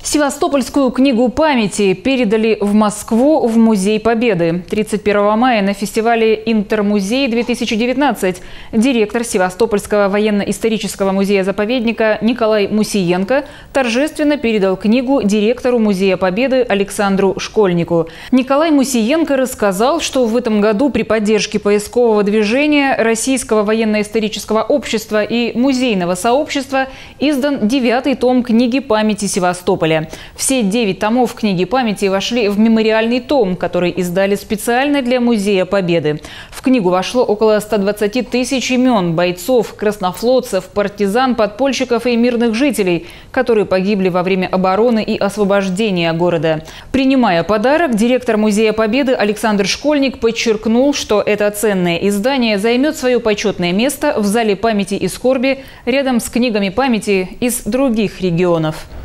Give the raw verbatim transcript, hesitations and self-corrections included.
Севастопольскую книгу памяти передали в Москву в Музей Победы. тридцать первого мая на фестивале «Интермузей-две тысячи девятнадцать» директор Севастопольского военно-исторического музея-заповедника Николай Мусиенко торжественно передал книгу директору Музея Победы Александру Школьнику. Николай Мусиенко рассказал, что в этом году при поддержке поискового движения Российского военно-исторического общества и музейного сообщества издан девятый том книги памяти Севастополя. Все девять томов книги памяти вошли в мемориальный том, который издали специально для Музея Победы. В книгу вошло около ста двадцати тысяч имен бойцов, краснофлотцев, партизан, подпольщиков и мирных жителей, которые погибли во время обороны и освобождения города. Принимая подарок, директор Музея Победы Александр Школьник подчеркнул, что это ценное издание займет свое почетное место в зале памяти и скорби рядом с книгами памяти из других регионов.